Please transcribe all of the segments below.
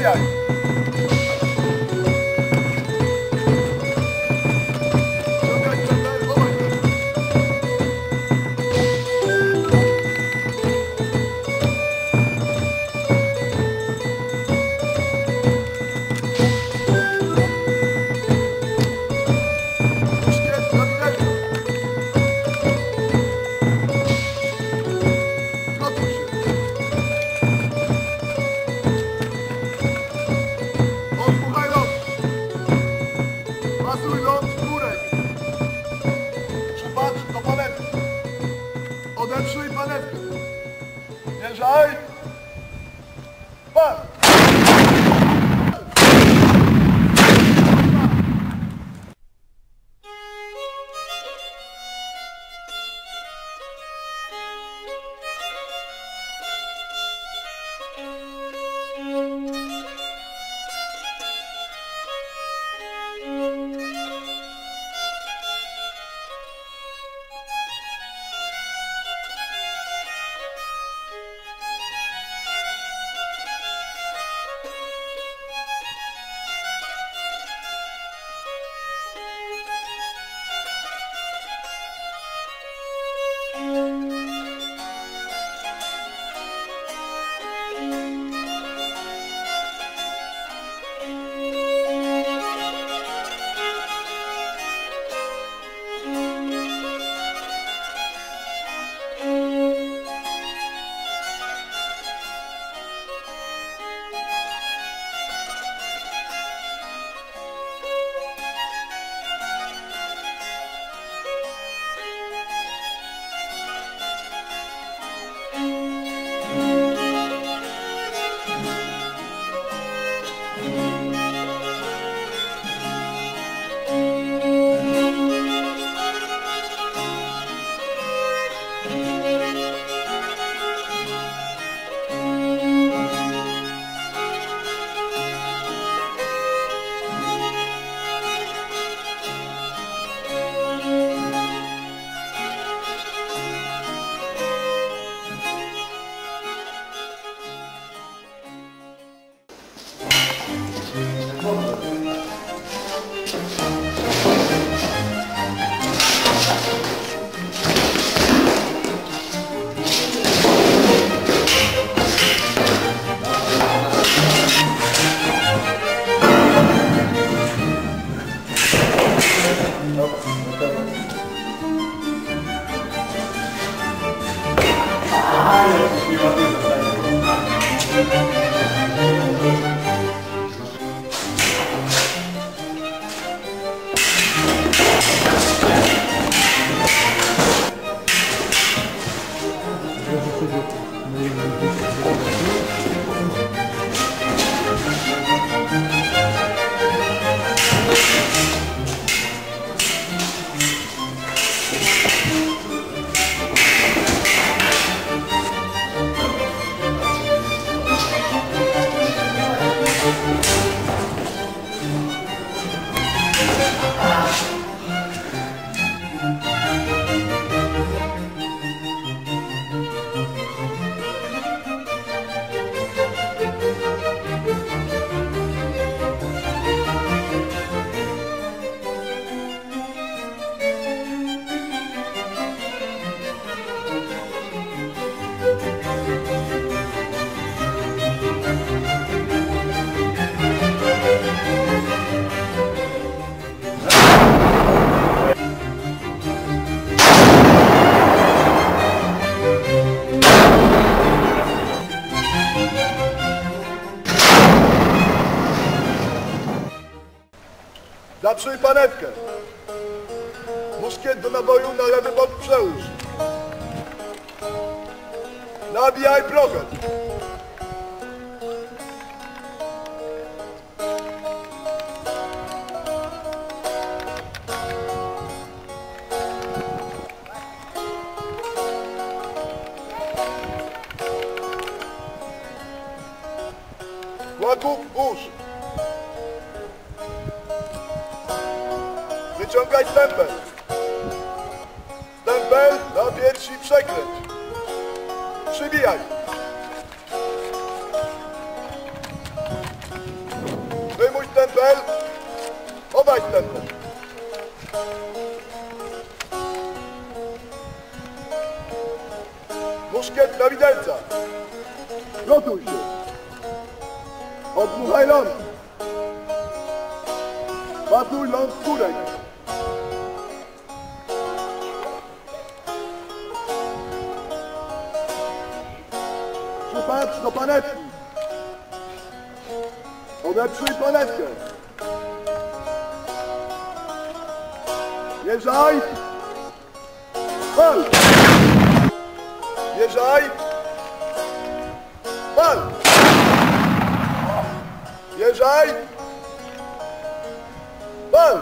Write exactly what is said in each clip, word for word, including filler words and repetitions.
przybijaj. Ciągaj stępel, chowaj też. Muszkiet na widelcu. Gotuj się. Odpuchaj ląd. Pasuj ląd w górę. Przypatrz do panewki. Odeprzyj panewkę. Wjeżdżaj. Pan. Zaprzyj panewkę. Muszkiet do naboju na lewy bok przełóż. Nabijaj prochę. Łaków usz. Wyciągaj stępel. Stępel na piersi przekręć. Przybijaj. stempel. Chowaj stempel. Muszkiet na widelca. Gotuj się. Odmuchaj ląd. Patuj ląd skórek. Przypatrz do panetki. Odeprzyj panetkę. Jeżdżaj. Pal. Jeżdżaj. Pal. Jeżdżaj. Pal.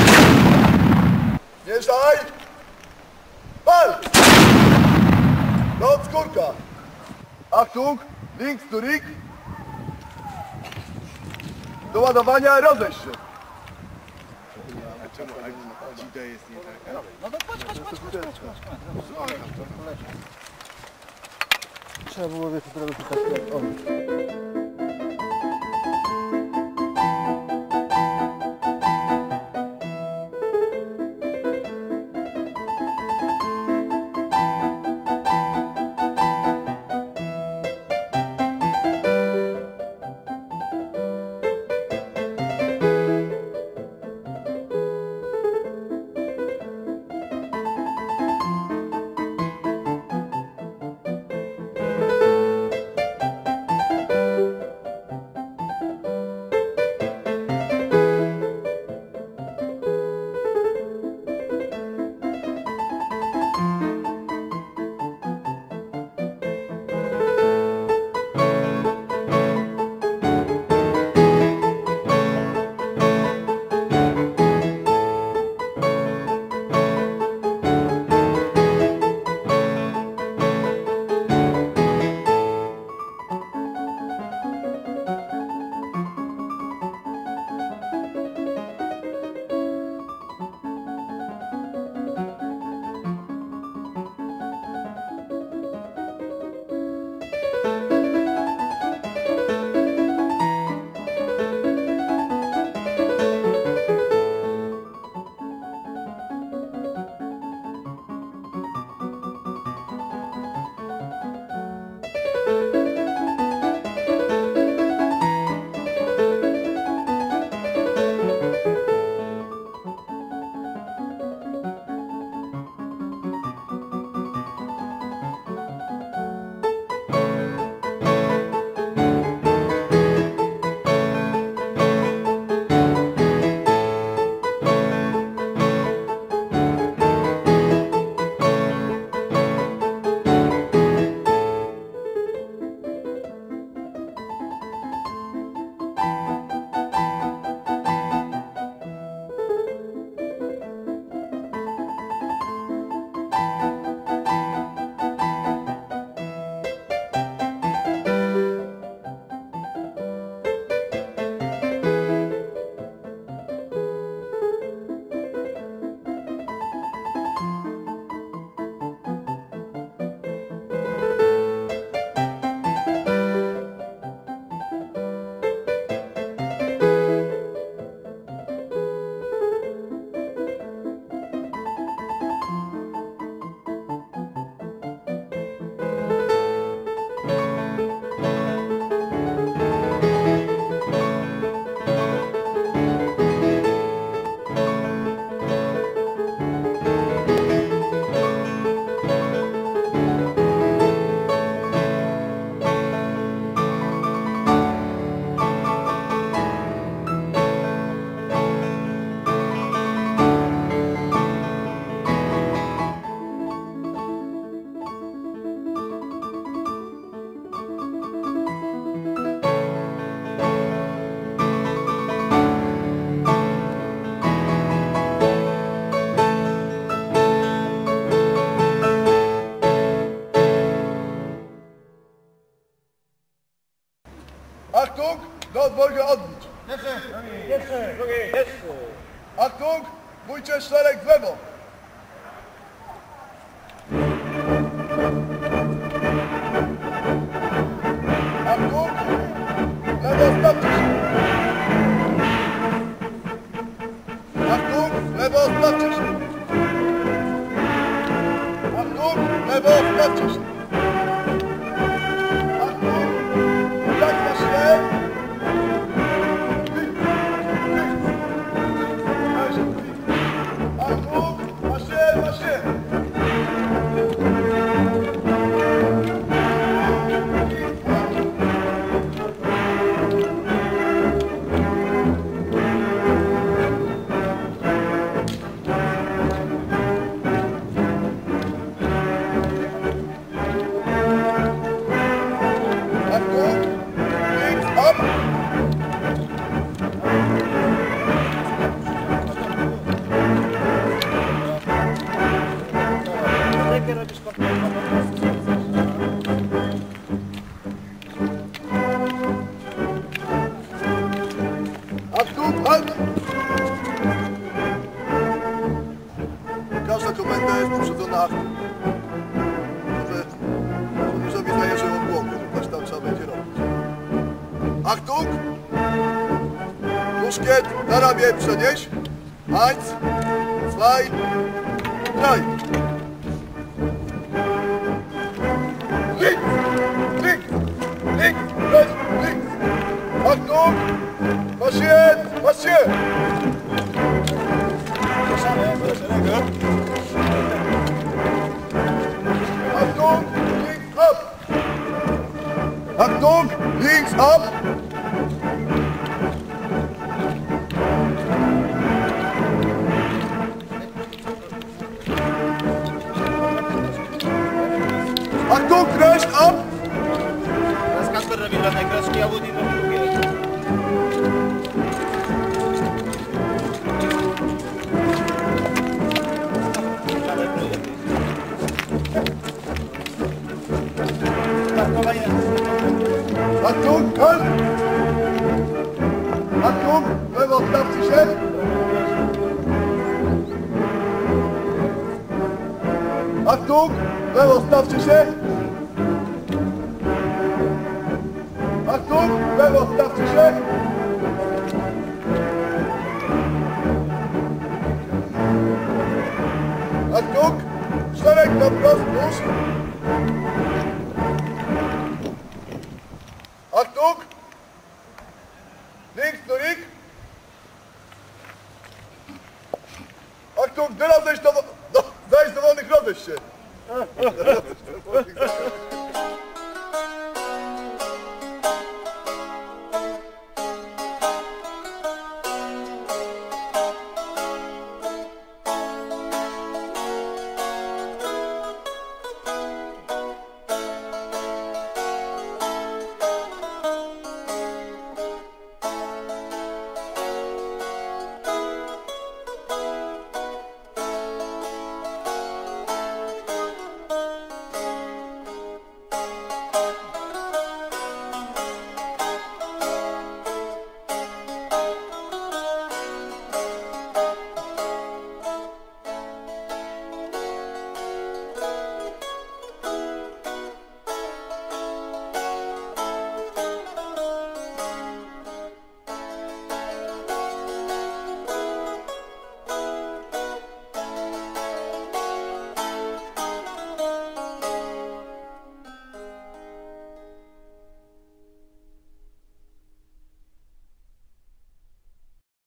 Jeżdżaj. Pal. Ląd skórka. Achtung, links to rig. Do ładowania rozejść się. Czemu dzida jest nie taka? No to patrz, patrz, patrz, patrz, patrz, patrz. Trzeba było wiesz, zrobić tak jak on. Achtung, do odwolga odbić. Jeszcze, jeszcze, drugi, jeszcze. Achtung, bójcie szereg w lewo. Achtung, lewo stawcie się. lewo, stawcie się. Achtung, lewo, stawcie się. Achtung, tak na szle. Achtung, marschier, marschier. Jakie robisz kontrolę? Achtung, halt! Każda komenda jest poprzedzona Achtung. Może żołnierzowi zajeżdżą obłogę, że coś tam trzeba będzie robić. Achtung! Muszkiet na ramię przenieś. Eins, zwei, drei. Links, links, links, rechts, links. Achtung! Marschieren, marschieren! Achtung, links ab! Achtung, links ab! Achtung, rechts ab! Teraz Kasper robi do jednej kreszki, a Woody do drugiej. Achtung, halt! Achtung, lewo, stawcie się! Achtung, lewo, stawcie się! Achtung, lewo, stawcie się! Achtung, szereg na wprost, nóż! Achtung! Links do links! Achtung, teraz zejść do, do, zejść do wolnych, rozejść się!